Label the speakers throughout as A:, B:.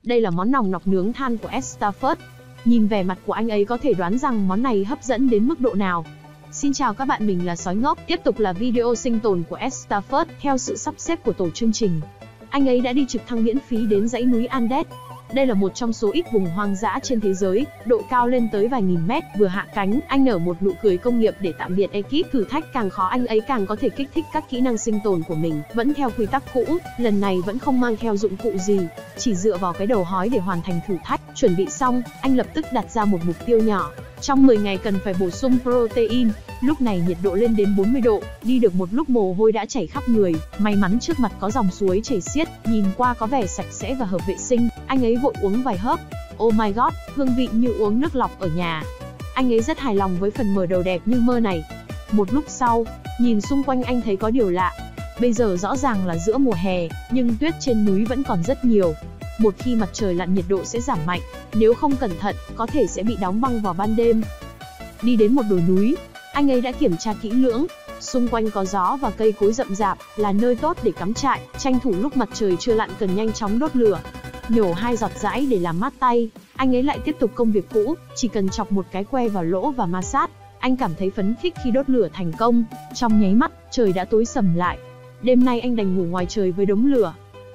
A: Đây là món nòng nọc nướng than của Ed Stafford. Nhìn vẻ mặt của anh ấy có thể đoán rằng món này hấp dẫn đến mức độ nào. Xin chào các bạn, mình là Sói Ngốc. Tiếp tục là video sinh tồn của Ed Stafford theo sự sắp xếp của tổ chương trình. Anh ấy đã đi trực thăng miễn phí đến dãy núi Andes. Đây là một trong số ít vùng hoang dã trên thế giới, độ cao lên tới vài nghìn mét. Vừa hạ cánh, anh nở một nụ cười công nghiệp để tạm biệt ekip. Thử thách càng khó anh ấy càng có thể kích thích các kỹ năng sinh tồn của mình. Vẫn theo quy tắc cũ, lần này vẫn không mang theo dụng cụ gì, chỉ dựa vào cái đầu hói để hoàn thành thử thách. Chuẩn bị xong, anh lập tức đặt ra một mục tiêu nhỏ. Trong 10 ngày cần phải bổ sung protein. Lúc này nhiệt độ lên đến 40 độ, đi được một lúc mồ hôi đã chảy khắp người. May mắn trước mặt có dòng suối chảy xiết, nhìn qua có vẻ sạch sẽ và hợp vệ sinh. Anh ấy vội uống vài hớp. Oh my god, hương vị như uống nước lọc ở nhà. Anh ấy rất hài lòng với phần mở đầu đẹp như mơ này. Một lúc sau, nhìn xung quanh anh thấy có điều lạ. Bây giờ rõ ràng là giữa mùa hè, nhưng tuyết trên núi vẫn còn rất nhiều. Một khi mặt trời lặn nhiệt độ sẽ giảm mạnh, nếu không cẩn thận, có thể sẽ bị đóng băng vào ban đêm. Đi đến một đồi núi, anh ấy đã kiểm tra kỹ lưỡng. Xung quanh có gió và cây cối rậm rạp, là nơi tốt để cắm trại. Tranh thủ lúc mặt trời chưa lặn cần nhanh chóng đốt lửa. Nhổ 2 giọt dãi để làm mát tay, anh ấy lại tiếp tục công việc cũ, chỉ cần chọc một cái que vào lỗ và ma sát. Anh cảm thấy phấn khích khi đốt lửa thành công. Trong nháy mắt, trời đã tối sầm lại. Đêm nay anh đành ngủ ngoài trời với đống lửa.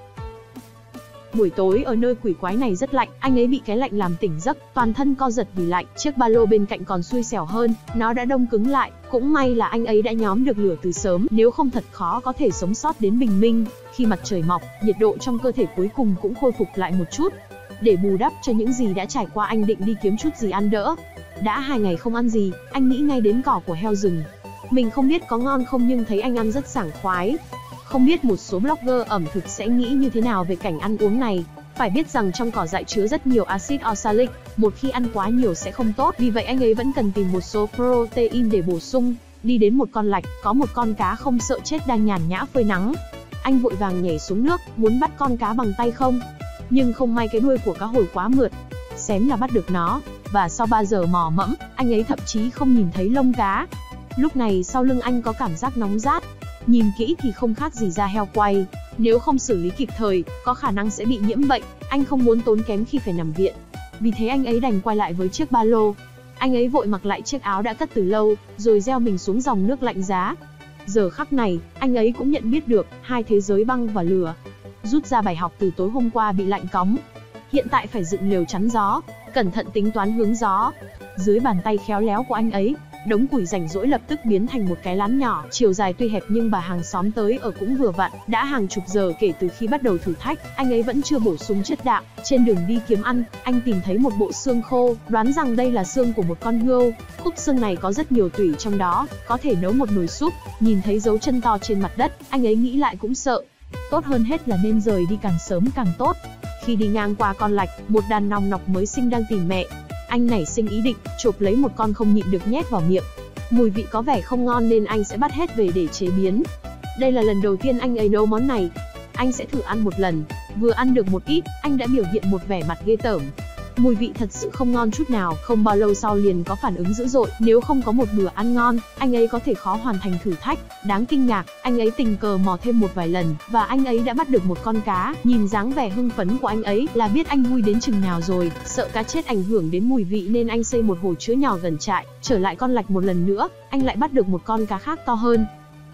A: Buổi tối ở nơi quỷ quái này rất lạnh, anh ấy bị cái lạnh làm tỉnh giấc, toàn thân co giật vì lạnh. Chiếc ba lô bên cạnh còn xui xẻo hơn, nó đã đông cứng lại. Cũng may là anh ấy đã nhóm được lửa từ sớm, nếu không thật khó có thể sống sót đến bình minh. Khi mặt trời mọc, nhiệt độ trong cơ thể cuối cùng cũng khôi phục lại một chút. Để bù đắp cho những gì đã trải qua, anh định đi kiếm chút gì ăn đỡ. Đã 2 ngày không ăn gì, anh nghĩ ngay đến cỏ của heo rừng. Mình không biết có ngon không nhưng thấy anh ăn rất sảng khoái. Không biết một số blogger ẩm thực sẽ nghĩ như thế nào về cảnh ăn uống này. Phải biết rằng trong cỏ dại chứa rất nhiều axit oxalic, một khi ăn quá nhiều sẽ không tốt, vì vậy anh ấy vẫn cần tìm một số protein để bổ sung. Đi đến một con lạch, có một con cá không sợ chết đang nhàn nhã phơi nắng. Anh vội vàng nhảy xuống nước, muốn bắt con cá bằng tay không. Nhưng không may cái đuôi của cá hồi quá mượt, xém là bắt được nó, và sau 3 giờ mò mẫm, anh ấy thậm chí không nhìn thấy lông cá. Lúc này sau lưng anh có cảm giác nóng rát. Nhìn kỹ thì không khác gì da heo quay. Nếu không xử lý kịp thời, có khả năng sẽ bị nhiễm bệnh. Anh không muốn tốn kém khi phải nằm viện. Vì thế anh ấy đành quay lại với chiếc ba lô. Anh ấy vội mặc lại chiếc áo đã cất từ lâu, rồi gieo mình xuống dòng nước lạnh giá. Giờ khắc này, anh ấy cũng nhận biết được hai thế giới băng và lửa. Rút ra bài học từ tối hôm qua bị lạnh cóng. Hiện tại phải dựng lều chắn gió, cẩn thận tính toán hướng gió. Dưới bàn tay khéo léo của anh ấy, đống củi rảnh rỗi lập tức biến thành một cái lán nhỏ. Chiều dài tuy hẹp nhưng bà hàng xóm tới ở cũng vừa vặn. Đã hàng chục giờ kể từ khi bắt đầu thử thách, anh ấy vẫn chưa bổ sung chất đạm. Trên đường đi kiếm ăn, anh tìm thấy một bộ xương khô, đoán rằng đây là xương của một con hươu. Khúc xương này có rất nhiều tủy trong đó, có thể nấu một nồi súp. Nhìn thấy dấu chân to trên mặt đất, anh ấy nghĩ lại cũng sợ. Tốt hơn hết là nên rời đi càng sớm càng tốt. Khi đi ngang qua con lạch, một đàn nòng nọc mới sinh đang tìm mẹ. Anh nảy sinh ý định chộp lấy một con không nhịn được nhét vào miệng. Mùi vị có vẻ không ngon nên anh sẽ bắt hết về để chế biến. Đây là lần đầu tiên anh ấy nấu món này. Anh sẽ thử ăn một lần. Vừa ăn được một ít, anh đã biểu hiện một vẻ mặt ghê tởm. Mùi vị thật sự không ngon chút nào. Không bao lâu sau liền có phản ứng dữ dội. Nếu không có một bữa ăn ngon, anh ấy có thể khó hoàn thành thử thách. Đáng kinh ngạc, anh ấy tình cờ mò thêm một vài lần, và anh ấy đã bắt được một con cá. Nhìn dáng vẻ hưng phấn của anh ấy là biết anh vui đến chừng nào rồi. Sợ cá chết ảnh hưởng đến mùi vị nên anh xây một hồ chứa nhỏ gần trại. Trở lại con lạch một lần nữa, anh lại bắt được một con cá khác to hơn.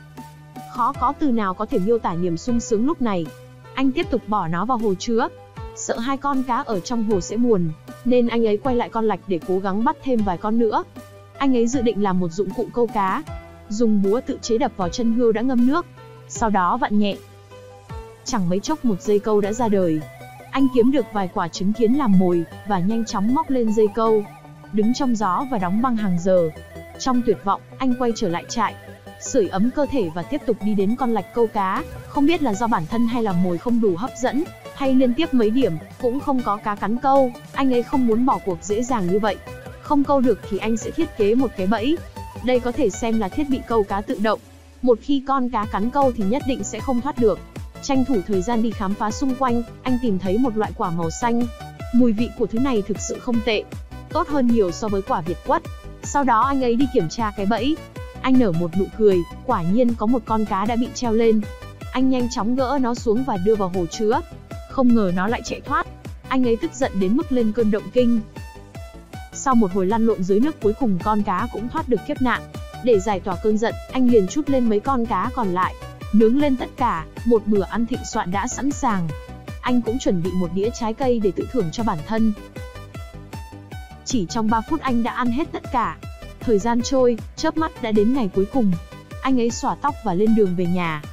A: Khó có từ nào có thể miêu tả niềm sung sướng lúc này. Anh tiếp tục bỏ nó vào hồ chứa. Sợ hai con cá ở trong hồ sẽ buồn, nên anh ấy quay lại con lạch để cố gắng bắt thêm vài con nữa. Anh ấy dự định làm một dụng cụ câu cá, dùng búa tự chế đập vào chân hươu đã ngâm nước, sau đó vặn nhẹ. Chẳng mấy chốc một dây câu đã ra đời. Anh kiếm được vài quả trứng kiến làm mồi và nhanh chóng móc lên dây câu, đứng trong gió và đóng băng hàng giờ. Trong tuyệt vọng, anh quay trở lại trại, sưởi ấm cơ thể và tiếp tục đi đến con lạch câu cá. Không biết là do bản thân hay là mồi không đủ hấp dẫn, hay liên tiếp mấy điểm cũng không có cá cắn câu, anh ấy không muốn bỏ cuộc dễ dàng như vậy. Không câu được thì anh sẽ thiết kế một cái bẫy. Đây có thể xem là thiết bị câu cá tự động. Một khi con cá cắn câu thì nhất định sẽ không thoát được. Tranh thủ thời gian đi khám phá xung quanh, anh tìm thấy một loại quả màu xanh. Mùi vị của thứ này thực sự không tệ, tốt hơn nhiều so với quả Việt quất. Sau đó anh ấy đi kiểm tra cái bẫy. Anh nở một nụ cười, quả nhiên có một con cá đã bị treo lên. Anh nhanh chóng gỡ nó xuống và đưa vào hồ chứa. Không ngờ nó lại chạy thoát. Anh ấy tức giận đến mức lên cơn động kinh. Sau một hồi lăn lộn dưới nước, cuối cùng con cá cũng thoát được kiếp nạn. Để giải tỏa cơn giận, anh liền trút lên mấy con cá còn lại, nướng lên tất cả, một bữa ăn thịnh soạn đã sẵn sàng. Anh cũng chuẩn bị một đĩa trái cây để tự thưởng cho bản thân. Chỉ trong 3 phút anh đã ăn hết tất cả. Thời gian trôi, chớp mắt đã đến ngày cuối cùng. Anh ấy xõa tóc và lên đường về nhà.